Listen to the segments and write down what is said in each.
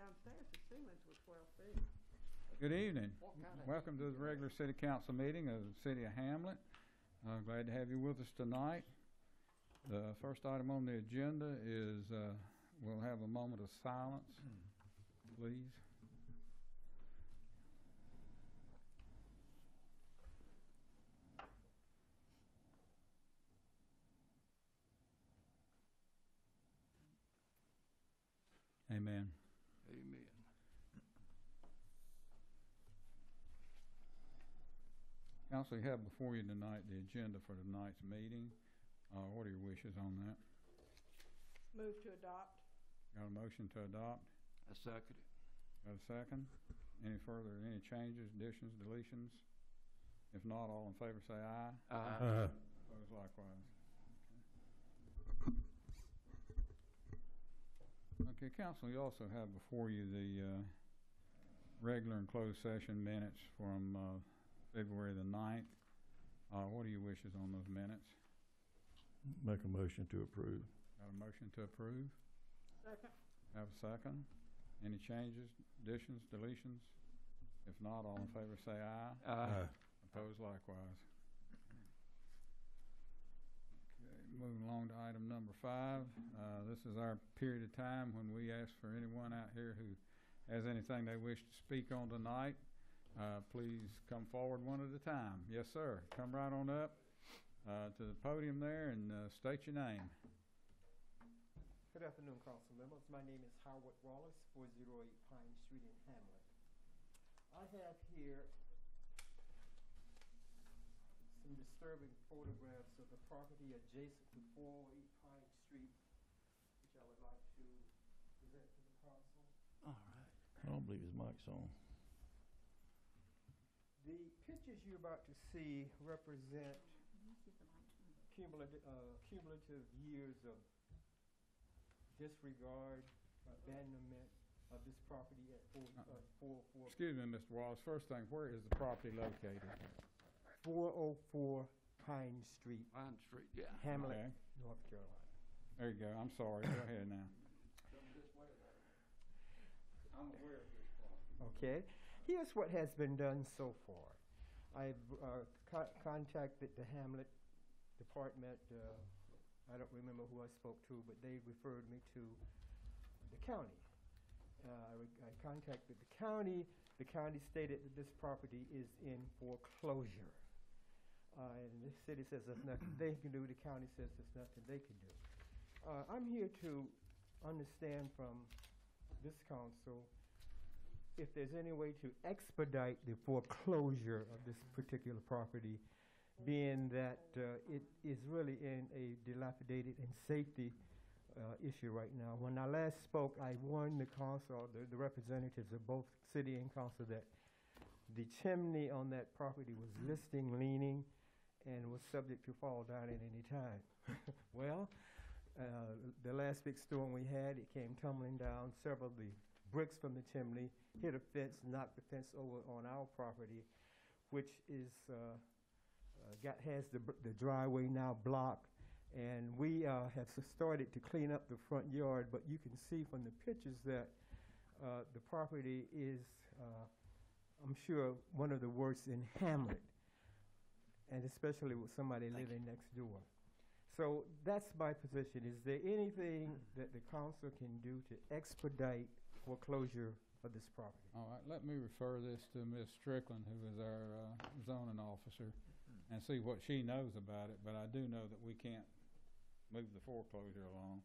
downstairs, the ceilings were 12 feet. Good evening. What kind of- Welcome to the regular city council meeting of the city of Hamlet. Glad to have you with us tonight. The first item on the agenda is we'll have a moment of silence, please. Amen. Amen. Council, you have before you tonight the agenda for tonight's meeting. What are your wishes on that? Move to adopt. Got a motion to adopt? I second it. Got a second? Any changes, additions, deletions? If not, all in favor say aye. Aye. Opposed likewise. Okay, council, you also have before you the regular and closed session minutes from February the 9th. What are your wishes on those minutes? Make a motion to approve. Got a motion to approve? Second. Have a second? Any changes, additions, deletions? If not, all in favor say aye. Aye. Opposed likewise. Okay, moving along to item number 5. This is our period of time when we ask for anyone out here who has anything they wish to speak on tonight. Please come forward one at a time. Yes, sir. Come right on up to the podium there and state your name. Good afternoon, council members. My name is Howard Wallace, 408 Pine Street in Hamlet. I have here some disturbing photographs of the property adjacent to 408 Pine Street, which I would like to present to the council. All right. I don't believe his mic's on. The pictures you're about to see represent cumulative years of disregard, abandonment of this property at 404. Excuse me, Mr. Wallace. First thing, where is the property located? 404 Pine Street, Pine Street, yeah. Hamlet, Okay. North Carolina. There you go. I'm sorry. Go ahead now. I'm aware of this problem. Okay, here's what has been done so far. I've contacted the Hamlet Department. I don't remember who I spoke to, but they referred me to the county. I contacted the county. The county stated that this property is in foreclosure. And the city says there's nothing they can do. The county says there's nothing they can do. I'm here to understand from this council if there's any way to expedite the foreclosure of this particular property, being that it is really in a dilapidated and safety issue right now. When I last spoke, I warned the council, the representatives of both city and council, that the chimney on that property was listing, leaning, and was subject to fall down at any time. Well, the last big storm we had, it came tumbling down. Several of the bricks from the chimney hit a fence, knocked the fence over on our property, which is has the driveway now blocked. And we have started to clean up the front yard, but you can see from the pictures that the property is, I'm sure, one of the worst in Hamlet, and especially with somebody living next door. So that's my position. Is there anything that the council can do to expedite foreclosure of this property? All right, let me refer this to Ms. Strickland, who is our zoning officer, and see what she knows about it. But I do know that we can't move the foreclosure along.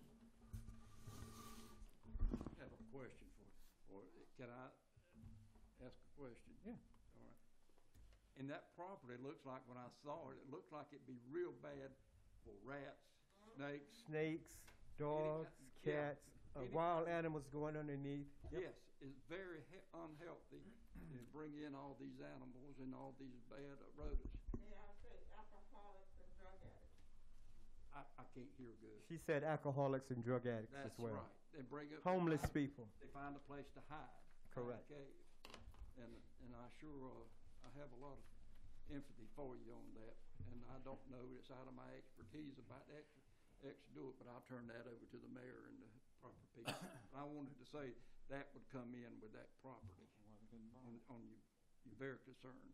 I have a question for can I ask a question? Yeah. All right. And that property looks like, when I saw it, it looked like it'd be real bad for rats, snakes. Snakes, dogs, yeah. cats, wild animals going underneath. Yep. Yes, it's very unhealthy to bring in all these animals and all these bad rodents. May I say alcoholics and drug addicts? I can't hear good. She said alcoholics and drug addicts That's as well. right. They bring up Homeless people. They find a place to hide. Correct. In a cave. And I sure I have a lot of empathy for you on that. And I don't know, it's out of my expertise about extra do it, but I'll turn that over to the mayor and the proper people. I wanted to say that would come in with that property on your very concerned.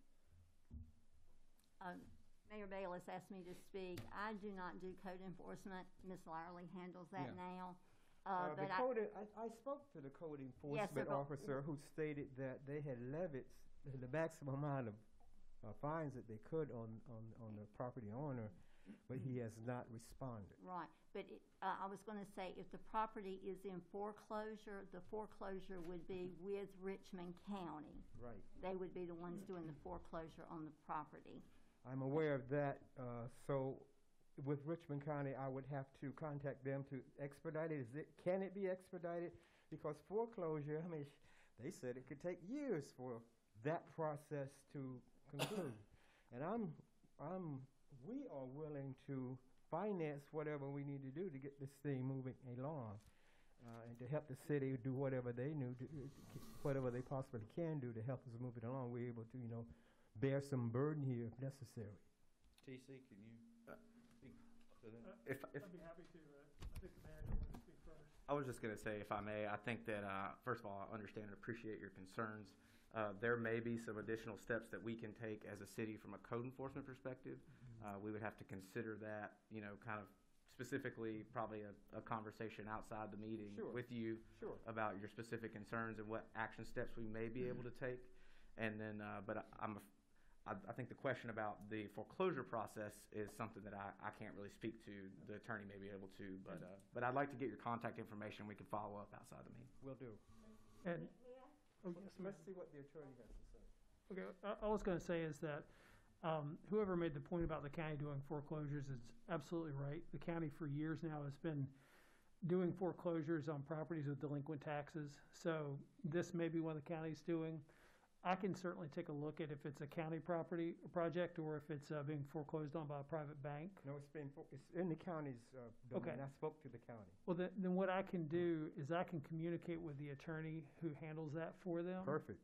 Mayor Bayless asked me to speak. I do not do code enforcement. Ms. Lyerly handles that Yeah. now. The But code, I spoke to the code enforcement but- officer who stated that they had levied the maximum amount of fines that they could on the property owner, but he has not responded. Right, but I was going to say, if the property is in foreclosure, the foreclosure would be with Richmond County. Right. They would be the ones doing the foreclosure on the property. I'm aware of that. So with Richmond County, I would have to contact them to expedite it. Can it be expedited? Because foreclosure, I mean, they said it could take years for that process to conclude. And we are willing to finance whatever we need to do to get this thing moving along, and to help the city do whatever they whatever they possibly can do to help us move it along. We're able to, bear some burden here if necessary. TC, can you speak to that? I'd be happy to. I think the manager wanted to speak first. I was just going to say, if I may, I think that, first of all, I understand and appreciate your concerns. There may be some additional steps that we can take as a city from a code enforcement perspective. We would have to consider that, kind of specifically probably a conversation outside the meeting Sure. with you Sure. about your specific concerns and what action steps we may be able to take. And then, but I think the question about the foreclosure process is something that I can't really speak to. The attorney may be able to, but I'd like to get your contact information. We can follow up outside the meeting. Will do. And, oh, yes, ma'am. Let's see what the attorney has to say. Okay, all I was going to say is that whoever made the point about the county doing foreclosures is absolutely right. The county for years now has been doing foreclosures on properties with delinquent taxes. So this may be one the county's doing. I can certainly take a look at if it's a county property project or if it's being foreclosed on by a private bank. No, it's in the county's domain. Okay. I spoke to the county. Well, then what I can do is I can communicate with the attorney who handles that for them. Perfect.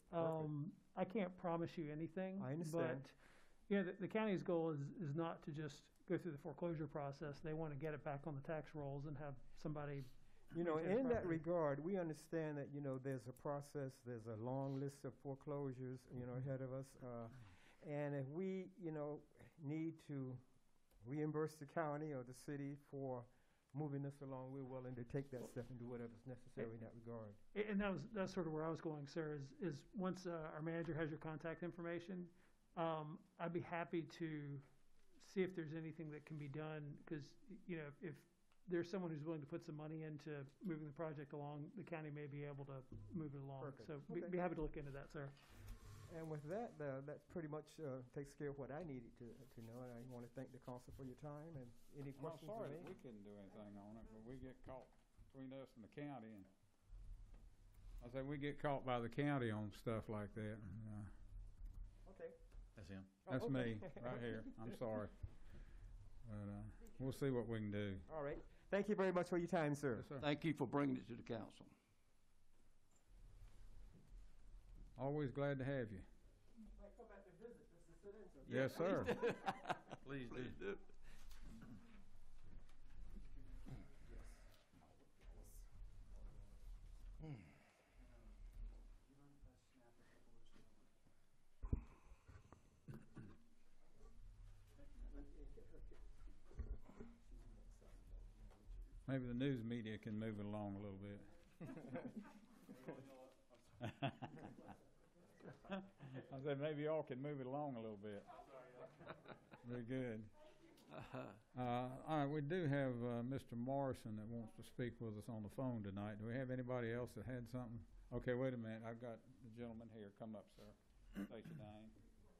I can't promise you anything. I understand. But the county's goal is not to just go through the foreclosure process. They want to get it back on the tax rolls and have somebody. In maintain the that property. regard, we understand that, there's a process, there's a long list of foreclosures, ahead of us. And if we, need to reimburse the county or the city for moving this along, we're willing to take that step and do whatever's necessary in that regard. And that's sort of where I was going, sir, is once our manager has your contact information, I'd be happy to see if there's anything that can be done, because, if there's someone who's willing to put some money into moving the project along, the county may be able to move it along. Perfect. So Okay. be happy to look into that, sir. And with that, that pretty much takes care of what I needed to know. And I want to thank the council for your time. And any I'm questions for sorry me? that we couldn't do anything on it, but we get caught between us and the county, and I said we get caught by the county on stuff like that. Okay. That's him. That's okay. me, right here. I'm sorry. But, we'll see what we can do. All right. Thank you very much for your time, sir. Yes, sir. Thank you for bringing it to the council. Always glad to have you. Might come back to visit just to sit in. So. Yes, sir. Please do. Please do. Maybe the news media can move it along a little bit. I said maybe y'all can move it along a little bit. Very good. All right, we do have Mr. Morrison that wants to speak with us on the phone tonight. Do we have anybody else that had something? Okay, wait a minute. I've got the gentleman here. Come up, sir. State your name.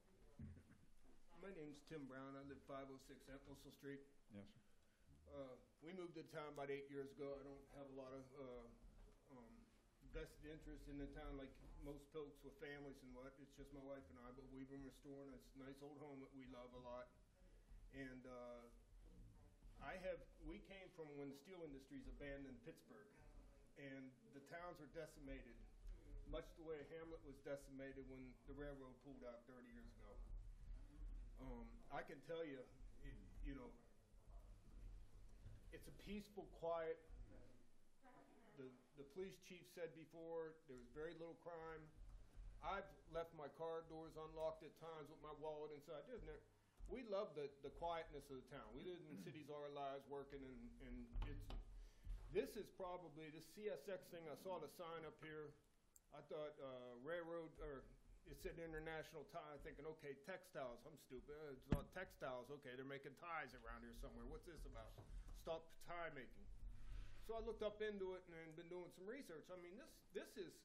My name's Tim Brown. I live 506 Entwistle Street. Yes, sir. We moved to town about 8 years ago. I don't have a lot of vested interest in the town like most folks with families and what. It's just my wife and I, but we've been restoring this nice old home that we love a lot. And we came from when the steel industries abandoned Pittsburgh, and the towns were decimated, much the way Hamlet was decimated when the railroad pulled out 30 years ago. I can tell you, it's a peaceful, quiet. the police chief said before, there was very little crime. I've left my car doors unlocked at times with my wallet inside. We love the quietness of the town. We live in cities all our lives working, and this is probably, this CSX thing, I saw the sign up here. I thought railroad, or it said international tie, thinking, okay, textiles, I'm stupid. It's not textiles, okay, they're making ties around here somewhere. What's this about? Stop tie making. So I looked up into it and been doing some research. I mean, this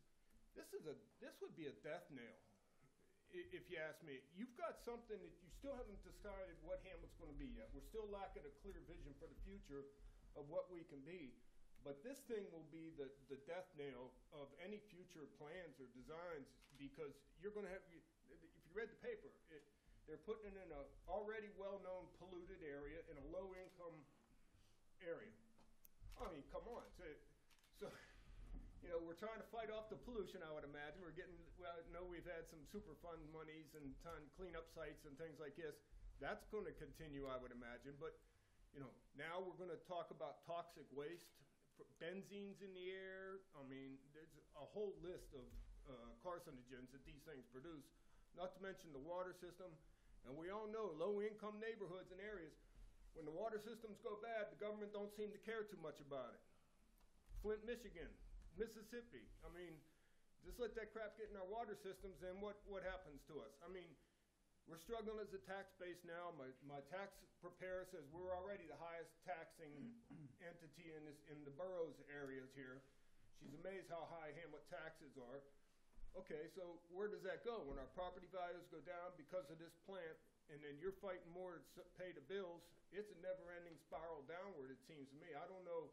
would be a death nail, if you ask me. You've got something that you still haven't decided what Hamlet's going to be yet. We're still lacking a clear vision for the future of what we can be. But this thing will be the death nail of any future plans or designs, because you're going to have, if you read the paper, they're putting it in an already well-known polluted area in a low-income area. I mean, come on. So you know, we're trying to fight off the pollution, I would imagine. We're getting, well, I know we've had some Superfund monies and trying to clean up sites and things like this. That's going to continue, I would imagine. But, you know, now we're going to talk about toxic waste, benzenes in the air. I mean, there's a whole list of carcinogens that these things produce, not to mention the water system. And we all know low-income neighborhoods and areas, when the water systems go bad, the government don't seem to care too much about it. Flint, Michigan, Mississippi. I mean, just let that crap get in our water systems, and what happens to us? I mean, we're struggling as a tax base now. My tax preparer says we're already the highest taxing entity in the boroughs areas here. She's amazed how high Hamlet taxes are. Okay, so where does that go? When our property values go down because of this plant, and then you're fighting more to pay the bills, it's a never-ending spiral downward, it seems to me. I don't know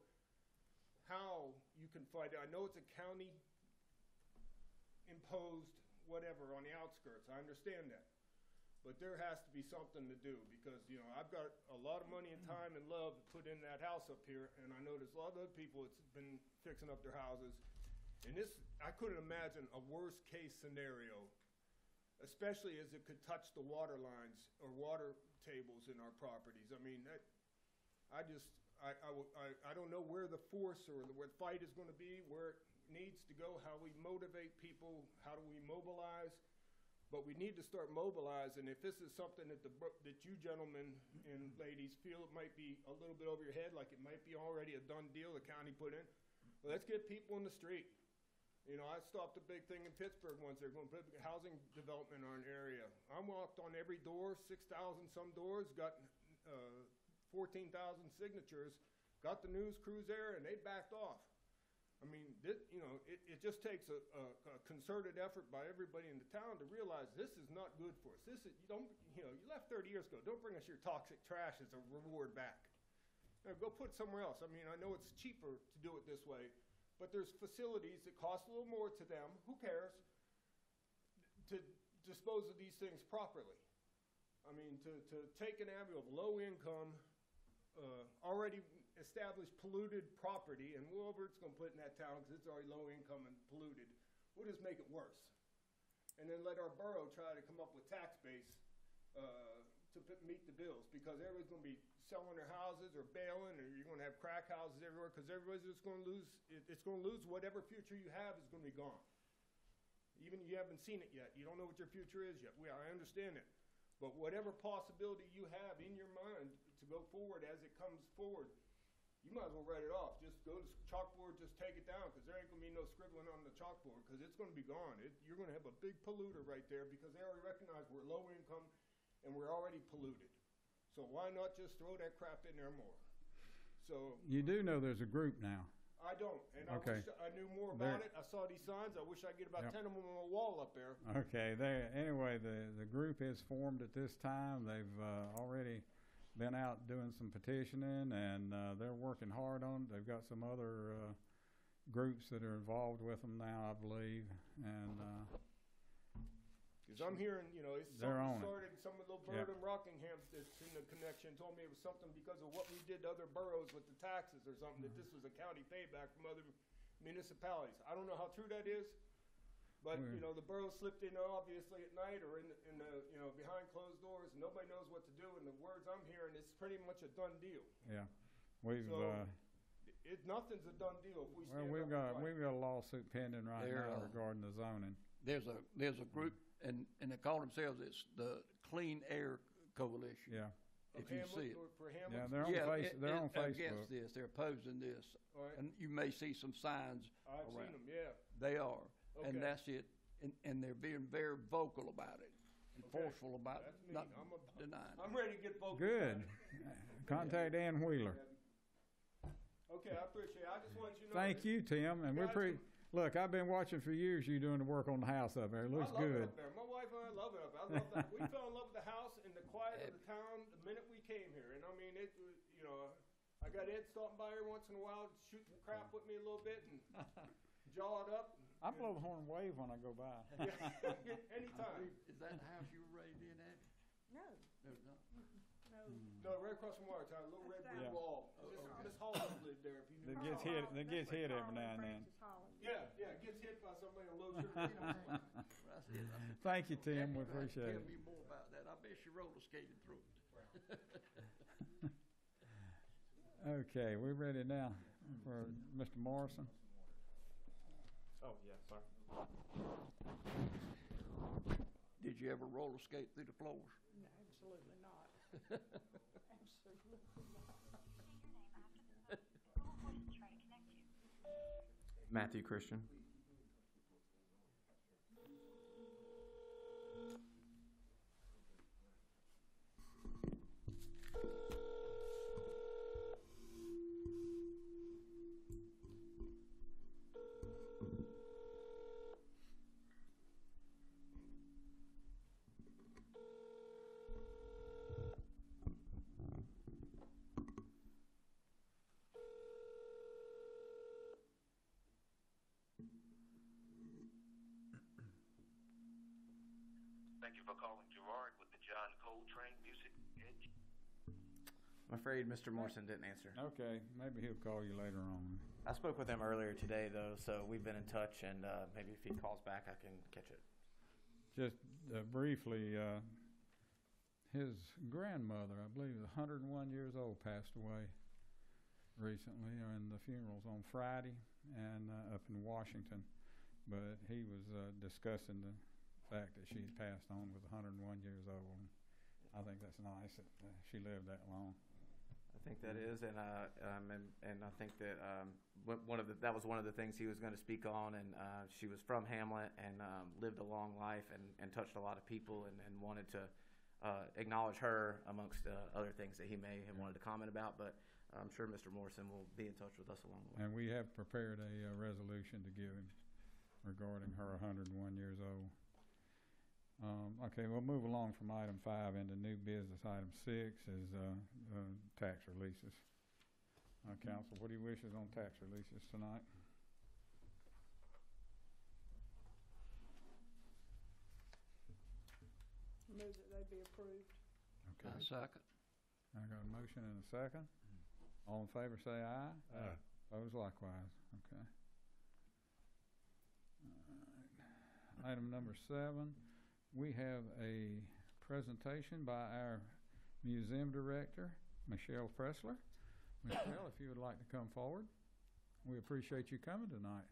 how you can fight it. I know it's a county imposed whatever on the outskirts. I understand that. But there has to be something to do, because, you know, I've got a lot of money and time and love to put in that house up here, and I know there's a lot of other people that's been fixing up their houses. And this, I couldn't imagine a worst case scenario, especially as it could touch the water lines or water tables in our properties. I mean, I don't know where the force or where the fight is going to be, where it needs to go, how we motivate people, how do we mobilize. But we need to start mobilizing. If this is something that that you gentlemen and ladies feel it might be a little bit over your head, like it might be already a done deal the county put in, well, let's get people in the street. You know, I stopped a big thing in Pittsburgh once. They're going to put housing development on an area. I walked on every door, 6,000 some doors, got 14,000 signatures, got the news crews there, and they backed off. I mean, you know, it just takes a concerted effort by everybody in the town to realize this is not good for us. This is, you left 30 years ago. Don't bring us your toxic trash as a reward back. Now, go put it somewhere else. I mean, I know it's cheaper to do it this way, but there's facilities that cost a little more to them. Who cares? To dispose of these things properly. I mean, to take an avenue of low income, already established polluted property, and whoever it's going to put in that town, because it's already low income and polluted, we'll just make it worse. And then let our borough try to come up with tax base to meet the bills, because everybody's going to be selling their houses or bailing, or you're going to have crack houses everywhere, because everybody's just going to lose, it's going to lose whatever future you have is going to be gone. Even if you haven't seen it yet, you don't know what your future is yet. I understand it. But whatever possibility you have in your mind to go forward as it comes forward, you might as well write it off. Just go to the chalkboard, just take it down, because there ain't going to be no scribbling on the chalkboard, because it's going to be gone. You're going to have a big polluter right there, because they already recognize we're low income and we're already polluted. So why not just throw that crap in there more? So You do know there's a group now. I don't, and Okay. I wish I knew more about it. I saw these signs. I wish I could get about 10 of them on a wall up there. Okay, anyway, the group is formed at this time. They've already been out doing some petitioning, and they're working hard on it. They've got some other groups that are involved with them now, I believe, and because I'm hearing, it's they're something on it. started, some of the bird in Rockingham that's in the connection told me it was something because of what we did to other boroughs with the taxes or something, that this was a county payback from other municipalities. I don't know how true that is, but, the borough slipped in obviously at night or in the behind closed doors, and nobody knows what to do, and the words I'm hearing, it's pretty much a done deal. Yeah, we've So, nothing's a done deal if we Well, stand we've up and got a lawsuit pending right There, now regarding the zoning. There's a group, and they call themselves, it's the Clean Air Coalition. Yeah, Of If you Hamlet, see it. for yeah, Hamlet. they're on they're on Against Facebook. this, they're opposing this, All right, and you may see some signs I've seen around. them, yeah. They are, Okay. and that's it, and they're being very vocal about it, and Okay. forceful about That's me. not I'm denying it. I'm ready to get vocal. Good. about it. Contact Dan Wheeler. Okay, I appreciate it. I just wanted you to know. Thank that- you, Tim, and we're Guys, pretty, look, I've been watching for years you doing the work on the house up there. It looks I love it good. up there. My wife and I love it up there. I love that. We fell in love with the house and the quiet of the town the minute we came here. And I mean, it was, you know, I got Ed stopping by every once in a while, shooting crap with me a little bit and jaw it up. I blow the horn and wave when I go by. Yeah, anytime. Is that the house you were raised in, Abby? No, No, it's not. no. No, right across from Water Tower, little red brick Yeah. wall. Miss Holland lived there if you knew. That gets hit every now and then. Francis Holland. Yeah, yeah, gets hit by somebody on low sugar. That's it. Thank you, Tim, we appreciate Tell it. me more about that. I bet she roller skated through it. Okay, we're ready now for Mr. Morrison. Oh, yes, sir. Did you ever roller skate through the floors? No, absolutely not. Absolutely not. Matthew Christian. Thank you for calling Gerard with the John Coltrane Music Edge. I'm afraid Mr. Morrison didn't answer. Okay, maybe he'll call you later on. I spoke with him earlier today, though, so we've been in touch, and maybe if he calls back, I can catch it. Just briefly, his grandmother, I believe, 101 years old, passed away recently, and the funeral's on Friday and up in Washington. But he was discussing the fact that she's passed on with 101 years old. And I think that's nice that she lived that long. I think that is, and I think that that was one of the things he was going to speak on. And she was from Hamlet and lived a long life and touched a lot of people, and wanted to acknowledge her amongst other things that he may have wanted to comment about. But I'm sure Mr. Morrison will be in touch with us along the way. And we have prepared a resolution to give him regarding her 101 years old. Okay, we'll move along from item 5 into new business. Item 6 is tax releases. Council, what do you wish is on tax releases tonight? Move that they be approved. Okay, Second. I got a motion and a second. All in favor say aye. Aye. Opposed likewise. Okay. All right. Item number 7, we have a presentation by our museum director, Michelle Pressler. Michelle, if you would like to come forward, we appreciate you coming tonight.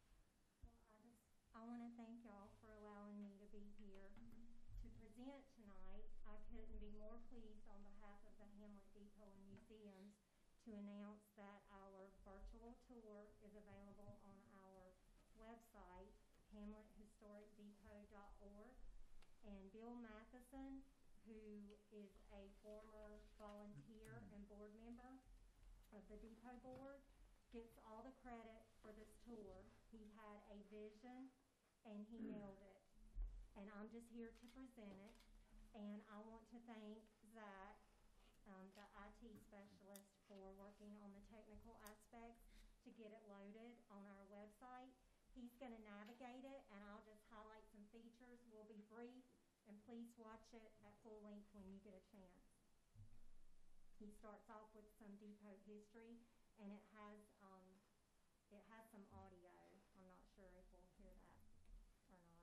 I want to thank y'all for allowing me to be here to present tonight. I couldn't be more pleased on behalf of the Hamlet Depot and Museums to announce that our virtual tour is available on our website, hamlethistoricdepot.org. And Bill Matheson, who is a former volunteer and board member of the Depot Board, gets all the credit for this tour. He had a vision and he nailed it. And I'm just here to present it. And I want to thank Zach, the IT specialist, for working on the technical aspects to get it loaded on our website. He's going to navigate it, and I'll just highlight some features. We'll be brief, and please watch it at full length when you get a chance. He starts off with some depot history, and it has some audio. I'm not sure if we'll hear that or not.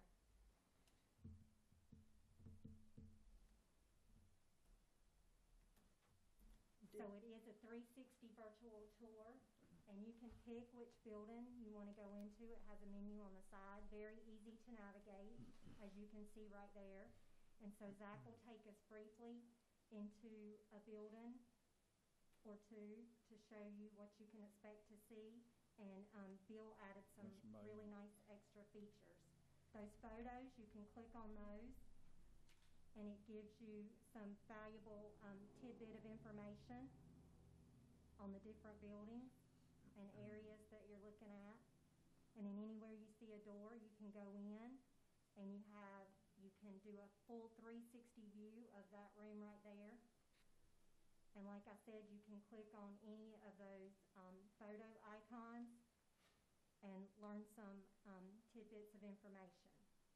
So it is a 360 virtual tour. And you can pick which building you want to go into. It has a menu on the side, very easy to navigate, as you can see right there. And so Zach will take us briefly into a building or two to show you what you can expect to see. And Bill added some That's amazing. really nice extra features. Those photos, you can click on those, and it gives you some valuable tidbit of information on the different buildings and areas that you're looking at. And then anywhere you see a door, you can go in, and you can do a full 360 view of that room right there. And like I said, you can click on any of those photo icons and learn some tidbits of information.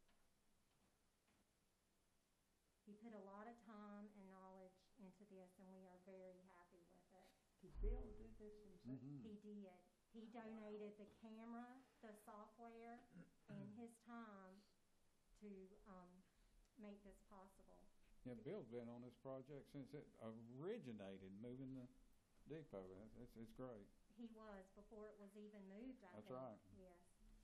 He put a lot of time and knowledge into this, and we are very happy with it. Did Bill do this himself? He did. He donated the camera, the software, and his time to make this possible. Yeah, Bill's been on this project since it originated, moving the depot. It's great. He was before it was even moved, I That's think. right. Yes.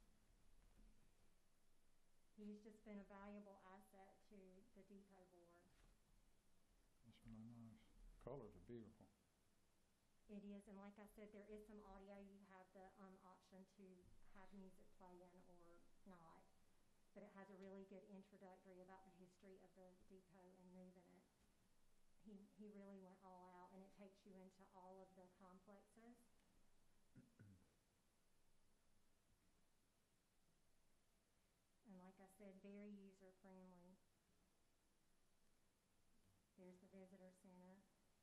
He's just been a valuable asset to the depot board. That's really nice. Colors are beautiful. It is, and like I said, there is some audio. You have the option to have music playing or not. But it has a really good introductory about the history of the depot and moving it. He really went all out, and it takes you into all of the complexes. And like I said, very user-friendly. There's the visitor center.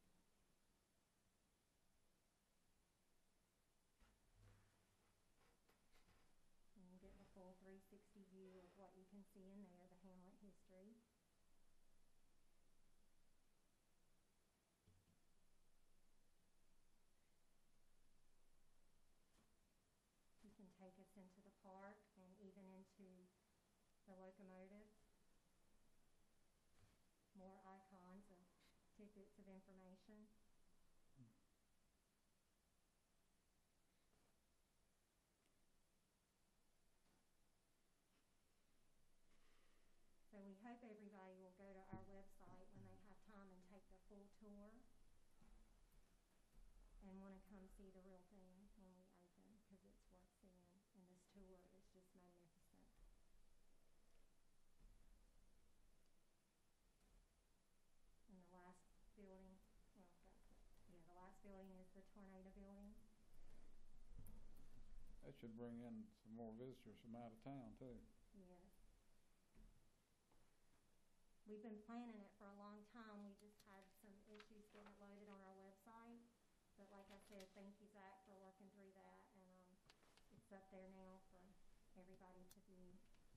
And you get the full 360 view of what you can see in there, the Hamlet history. You can take us into the park and even into the locomotives. More icons and tidbits of information. So we hope everybody will go to our website when they have time and take the full tour and want to come see the real thing when we open, because it's worth seeing. And this tour is just magnificent. And the last building, the last building is the tornado building. That should bring in some more visitors from out of town, too. Yes. We've been planning it for a long time. We just had some issues getting it loaded on our website. But like I said, thank you, Zach, for working through that. And it's up there now for everybody to view.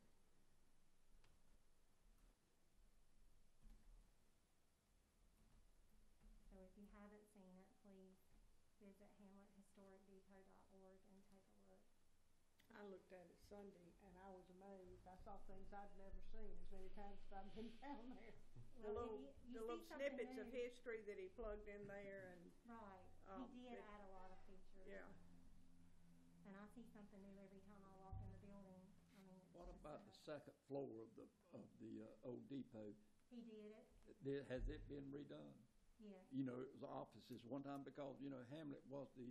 So if you haven't seen it, please visit hamlethistoricdepot.org and take a look. I looked at it Sunday, and I was amazed. I saw things I'd never seen as many times as I've been down there. The Well, little, you the see little something snippets of new. history that he plugged in there, and Right. He did add a lot of features. yeah. And I see something new every time I walk in the building. I mean, it's What just about the second floor of the old depot? He did it, Has it been redone? yes. You know, it was offices one time because, you know, Hamlet was the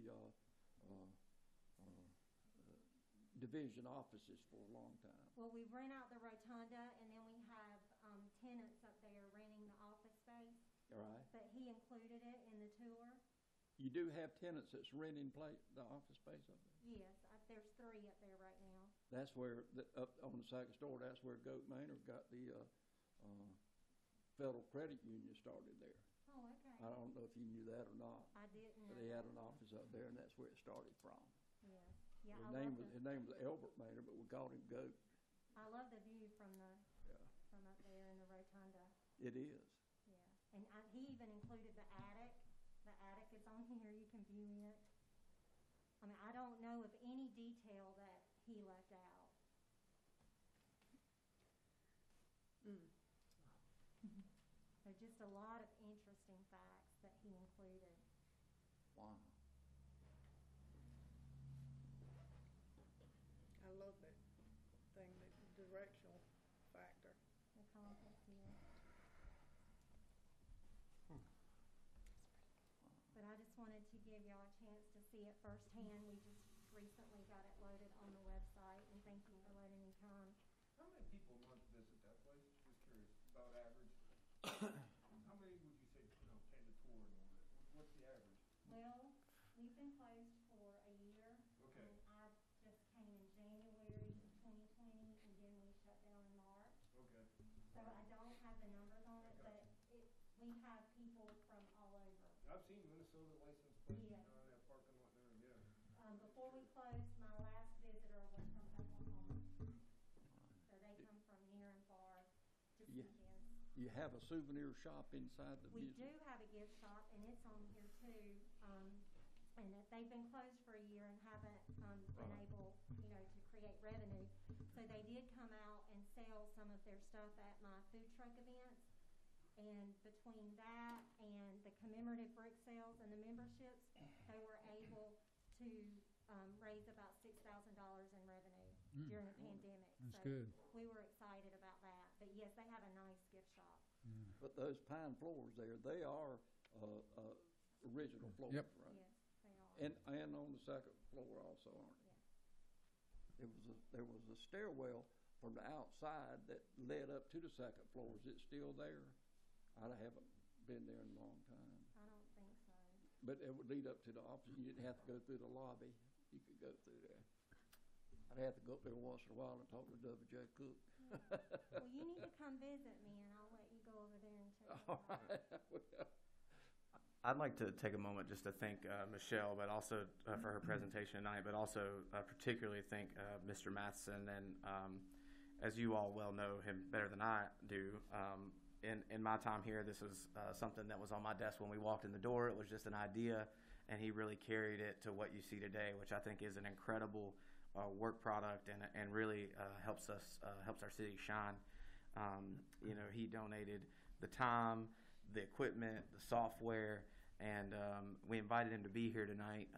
division offices for a long time. Well, we rent out the rotunda, and then we have tenants up there renting the office space. All right. But he included it in the tour. You do have tenants that's renting the office space up there? Yes, there's 3 up there right now. That's where, up on the second story, that's where Goat Manor got the Federal Credit Union started there. Oh, okay. I don't know if you knew that or not. I didn't know But they had that. an office up there, and that's where it started from. Yes. Yeah, His I name love was Albert Manor, but we called him Goat. I love the view from Yeah, from up there in the rotunda. it is. Yeah. And he even included the attic. The attic is on here. You can view it. I mean, I don't know of any detail that he left out. So just a lot of interesting facts that he included. Wow. wanted to give y'all a chance to see it firsthand. We just recently got it loaded on the website, and thank you for letting me come. How many people a month visit that place? Just curious, about average. How many would you say, pay the tour and all that? What's the average? Well, we've been closed for a year. Okay. I just came in January of 2020, and then we shut down in March. Okay. So I don't have the numbers on it, but we have people from all over. I've seen Minnesota license plates Yes. down in that parking lot there, yeah. Before we closed, my last visitor was from Oklahoma. So they come from near and far to see Yeah. this. You have a souvenir shop inside the We museum? do have a gift shop, and it's on here too. And they've been closed for a year and haven't been able, to create revenue. So they did come out and sell some of their stuff at my food truck events. And between that and the commemorative brick sales and the memberships, they were able to raise about $6,000 in revenue during the pandemic. That's So good. we were excited about that. But yes, they have a nice gift shop. But those pine floors there, they are original floors, Yep. right? Yes, they are. And on the second floor also, aren't they? There was a stairwell from the outside that led up to the second floor. Is it still there? I haven't been there in a long time. I don't think so. But it would lead up to the office. You didn't have to go through the lobby. You could go through there. I'd have to go up there once in a while and talk to W.J. Cook. Well, you need to come visit me, and I'll let you go over there and check it All out. right. I'd like to take a moment just to thank Michelle, but also for her presentation tonight, but also particularly thank Mr. Matheson. And as you all well know him better than I do, in my time here, this was something that was on my desk when we walked in the door. It was just an idea, and he really carried it to what you see today, which I think is an incredible work product and really helps our city shine. He donated the time, the equipment, the software, and we invited him to be here tonight.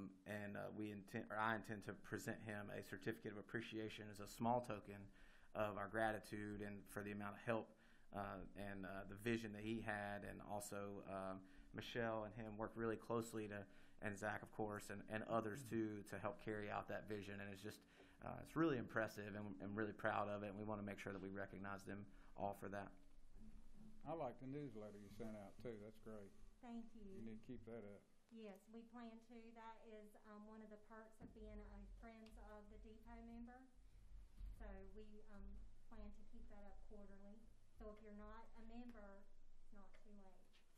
I intend to present him a certificate of appreciation as a small token of our gratitude and for the amount of help and the vision that he had, and also Michelle and him worked really closely and Zach, of course, and others too, to help carry out that vision. And it's really impressive, and I'm really proud of it. And we want to make sure that we recognize them all for that. I like the newsletter you sent out too. That's great. Thank you. You need to keep that up. Yes, we plan to. That is one of the perks of being a Friends of the Depot member. So we plan to keep that up quarterly. So if you're not a member, it's not too late.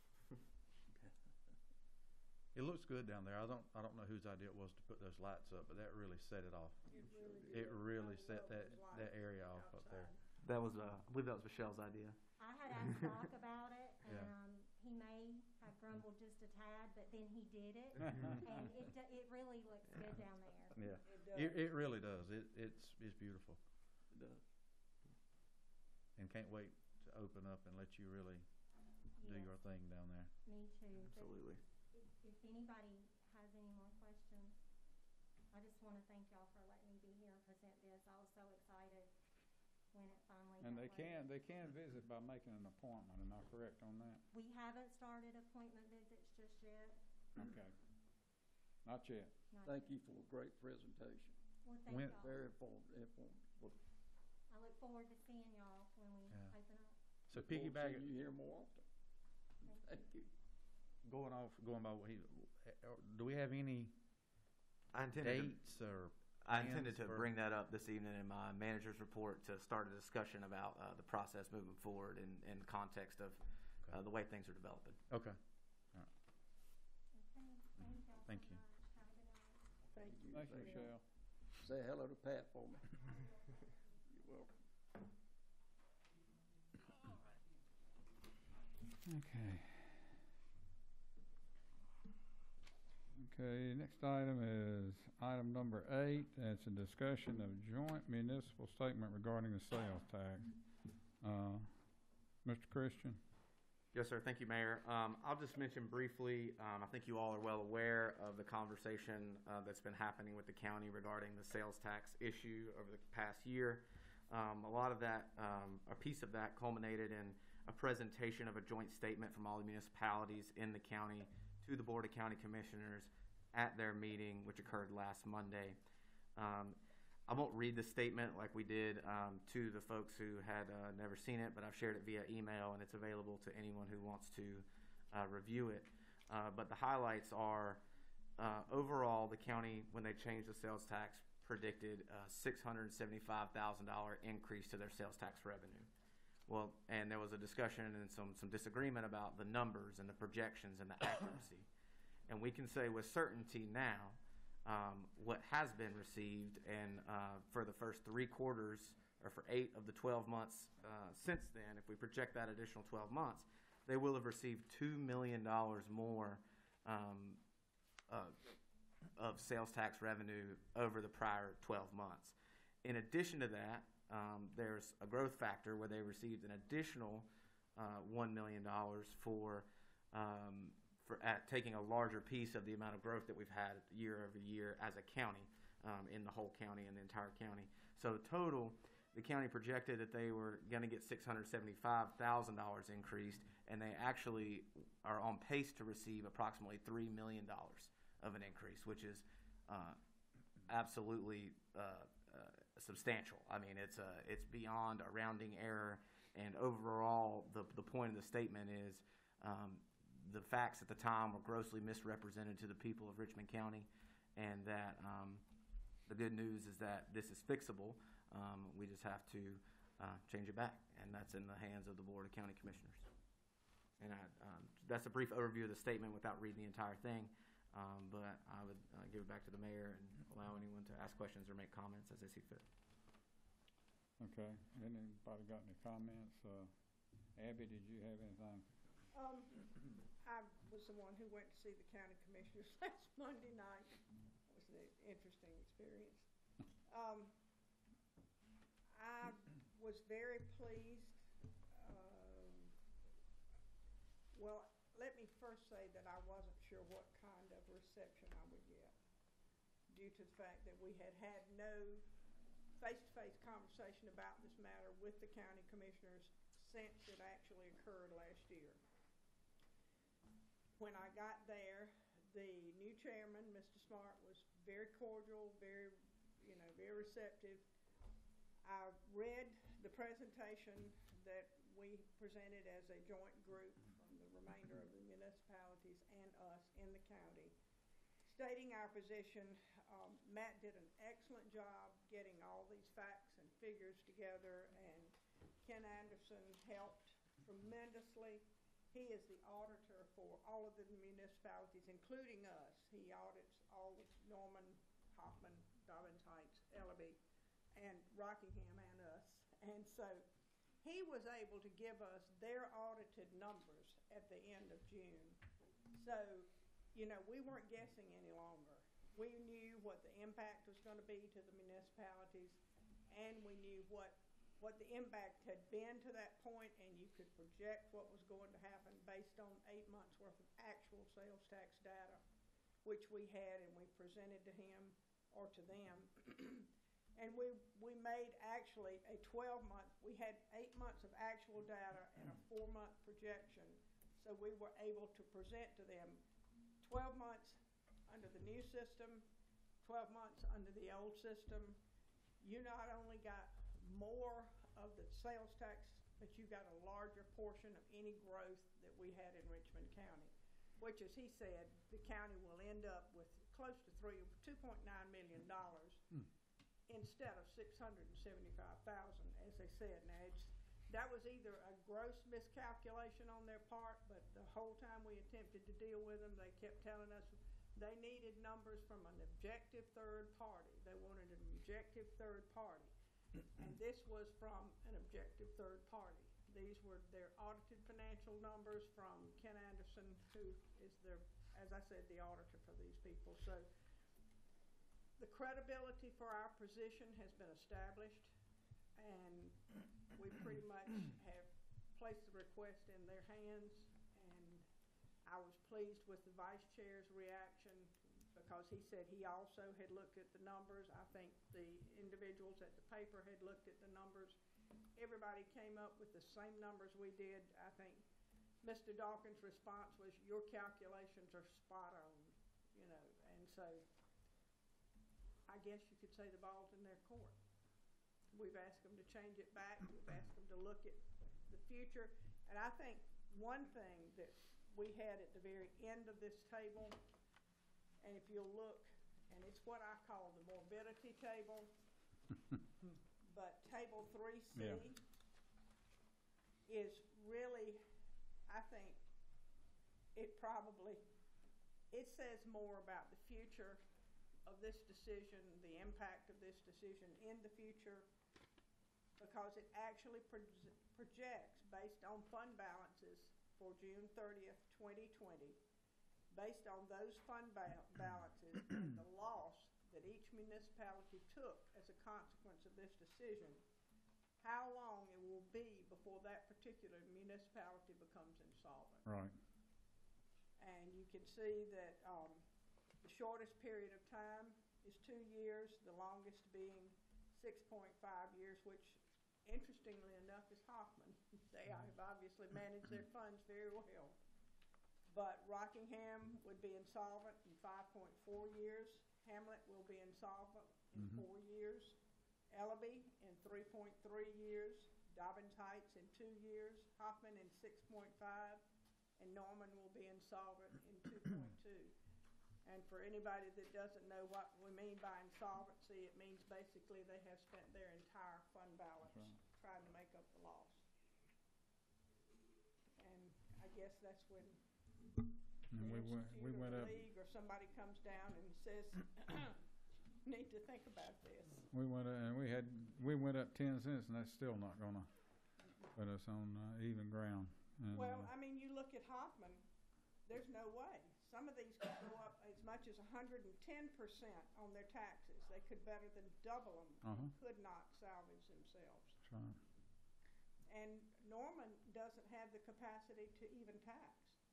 It looks good down there. I don't know whose idea it was to put those lights up, but that really set it off. It really set that area off up there. That was, I believe that was Michelle's idea. I had asked Doc about it, and Yeah. he may have grumbled just a tad, but then he did it, and it really looks good down there. Yeah, It does. it really does. It's beautiful, It does. and can't wait to open up and let you really do Yes, your thing down there. me too. But Absolutely. if anybody has any more questions, I just want to thank y'all for letting me be here and present this. I was so excited when it finally And got they loaded. can visit by making an appointment. Am I correct on that? We haven't started appointment visits just yet. Okay. Not yet. Not Thank yet. you for a great presentation. Well, thank When- y'all. Very informative. I look forward to seeing y'all when we Yeah. open up. So Look forward to piggyback, seeing you here more often. Thank you. going by what do we have any I intended to dates or? I intended plans to for- bring that up this evening in my manager's report to start a discussion about the process moving forward in context of the way things are developing. Okay. Okay, thank y'all Thank so you. much. Have a good night. Thank you. Thank you, Michelle. Say hello to Pat for me. You're welcome. Okay. Okay, next item is item number 8. It's a discussion of joint municipal statement regarding the sales tax. Mr. Christian? Yes, sir. Thank you, Mayor. I'll just mention briefly, I think you all are well aware of the conversation that's been happening with the county regarding the sales tax issue over the past year. A lot of that, a piece of that culminated in a presentation of a joint statement from all the municipalities in the county to the Board of County Commissioners at their meeting, which occurred last Monday. I won't read the statement like we did to the folks who had never seen it, but I've shared it via email, and it's available to anyone who wants to review it. But the highlights are, overall, the county, when they changed the sales tax, predicted a $675,000 increase to their sales tax revenue. Well, and there was a discussion and some disagreement about the numbers and the projections and the accuracy. And we can say with certainty now what has been received, and for the first 3 quarters, or for 8 of the 12 months since then, if we project that additional 12 months, they will have received $2 million more of sales tax revenue over the prior 12 months. In addition to that, there's a growth factor where they received an additional $1 million for taking a larger piece of the amount of growth that we've had year over year as a county, in the whole county and the entire county. So total, the county projected that they were going to get $675,000 increased, and they actually are on pace to receive approximately $3 million of an increase, which is absolutely substantial. I mean, it's beyond a rounding error, and overall, the point of the statement is the facts at the time were grossly misrepresented to the people of Richmond County, and that the good news is that this is fixable. We just have to change it back, and that's in the hands of the Board of County Commissioners. And that's a brief overview of the statement without reading the entire thing, but I would give it back to the mayor and allow anyone to ask questions or make comments as they see fit. Okay. Anybody got any comments? Abby, did you have anything? I was the one who went to see the county commissioners last Monday night. It was an interesting experience. I was very pleased. Well, let me first say that I wasn't sure what kind of reception I would get, due to the fact that we had no face-to-face conversation about this matter with the county commissioners since it actually occurred last year. When I got there, the new chairman, Mr. Smart, was very cordial, very receptive. I read the presentation that we presented as a joint group from the remainder of the municipalities and us in the county, stating our position. Matt did an excellent job getting all these facts and figures together, and Ken Anderson helped tremendously. He is the auditor for all of the municipalities, including us. He audits all of Norman, Hoffman, Dobbins Heights, Ellaby, and Rockingham, and us. And so he was able to give us their audited numbers at the end of June. So, we weren't guessing any longer. We knew what the impact was going to be to the municipalities, and we knew what the impact had been to that point, and you could project what was going to happen based on 8 months worth of actual sales tax data, which we had, and we presented to him or to them. And we made actually a 12-month, we had 8 months of actual data and a 4-month projection. So we were able to present to them 12 months under the new system, 12 months under the old system. You not only got more of the sales tax, but you got a larger portion of any growth that we had in Richmond County, which, as he said, the county will end up with close to $2.9 million instead of $675,000, as they said. Now, that was either a gross miscalculation on their part, but the whole time we attempted to deal with them, they kept telling us they needed numbers from an objective third party. They wanted an objective third party. And this was from an objective third party. These were their audited financial numbers from Ken Anderson, who is as I said, the auditor for these people. So the credibility for our position has been established, and we pretty much have placed the request in their hands. And I was pleased with the vice chair's reaction, because he said he also had looked at the numbers. I think the individuals at the paper had looked at the numbers. Everybody came up with the same numbers we did. I think Mr. Dawkins' response was, your calculations are spot on, you know, and so I guess you could say the ball's in their court. We've asked them to change it back, we've asked them to look at the future, and I think one thing that we had at the very end of this table, and if you'll look, and it's what I call the morbidity table, but table 3C is really, I think, it says more about the future of this decision, the impact of this decision in the future, because it actually projects based on fund balances for June 30th, 2020, based on those fund balances and the loss that each municipality took as a consequence of this decision, how long it will be before that particular municipality becomes insolvent. Right. And you can see that the shortest period of time is 2 years, the longest being 6.5 years, which interestingly enough is Hoffman. They have obviously managed their funds very well. But Rockingham would be insolvent in 5.4 years. Hamlet will be insolvent in 4 years. Ellaby in 3.3 years. Dobbins Heights in 2 years. Hoffman in 6.5. And Norman will be insolvent in 2.2. And for anybody that doesn't know what we mean by insolvency, it means basically they have spent their entire fund balance trying to make up the loss. And I guess that's when And we went up. League or somebody comes down and says, need to think about this. We went up 10 cents, and that's still not going to put us on even ground. And, Well, I mean, you look at Hoffman, there's no way. Some of these could go up as much as 110% on their taxes. They could better than double them and could not salvage themselves. That's right. And Norman doesn't have the capacity to even tax.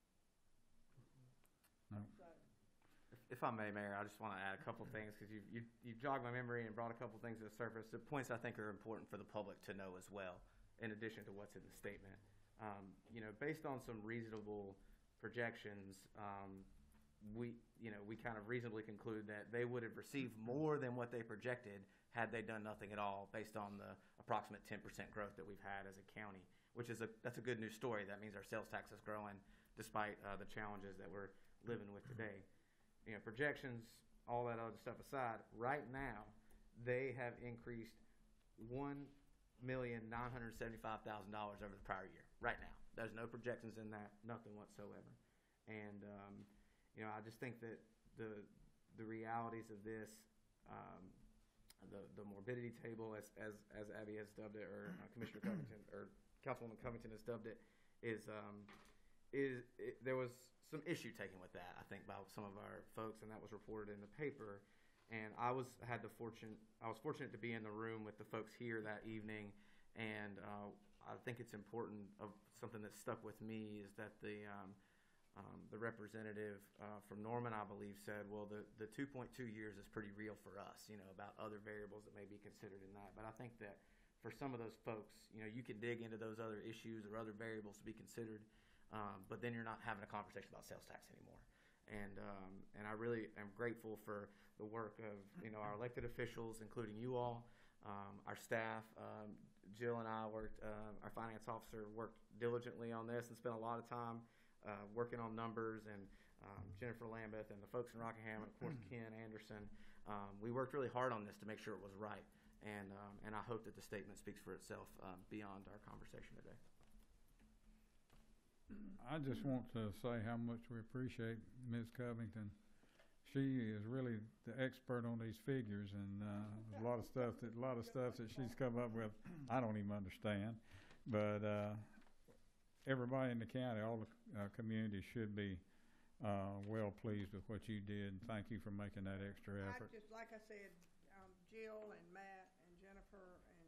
No. So, If I may, Mayor, I just want to add a couple things because you've jogged my memory and brought a couple things to the surface. The points I think are important for the public to know as well, in addition to what's in the statement. Based on some reasonable projections, we kind of reasonably conclude that they would have received more than what they projected had they done nothing at all, based on the approximate 10% growth that we've had as a county, that's a good news story. That means our sales tax is growing despite the challenges that we're living with today. Projections, all that other stuff aside, right now they have increased $1,975,000 over the prior year. Right now, there's no projections in that, nothing whatsoever. And I just think that the realities of this, the morbidity table, as Abby has dubbed it, or Commissioner Covington or Councilwoman Covington has dubbed it, there was some issue taken with that, I think, by some of our folks, and that was reported in the paper. And I was fortunate to be in the room with the folks here that evening, and I think it's important. Of something that stuck with me is that the representative from Norman, I believe, said, well, the 2.2 years is pretty real for us, about other variables that may be considered in that. But I think that for some of those folks, you can dig into those other issues or other variables to be considered, but then you're not having a conversation about sales tax anymore. And I really am grateful for the work of our elected officials, including you all, our staff. Jill and I worked, our finance officer worked diligently on this and spent a lot of time working on numbers, and Jennifer Lambeth and the folks in Rockingham, and of course Ken Anderson. We worked really hard on this to make sure it was right, and I hope that the statement speaks for itself beyond our conversation today. I just want to say how much we appreciate Ms. Covington. She is really the expert on these figures, and a lot of stuff that she's come up with I don't even understand. But everybody in the county, all the communities should be well pleased with what you did. Thank you for making that extra effort. just like I said, Jill and Matt and Jennifer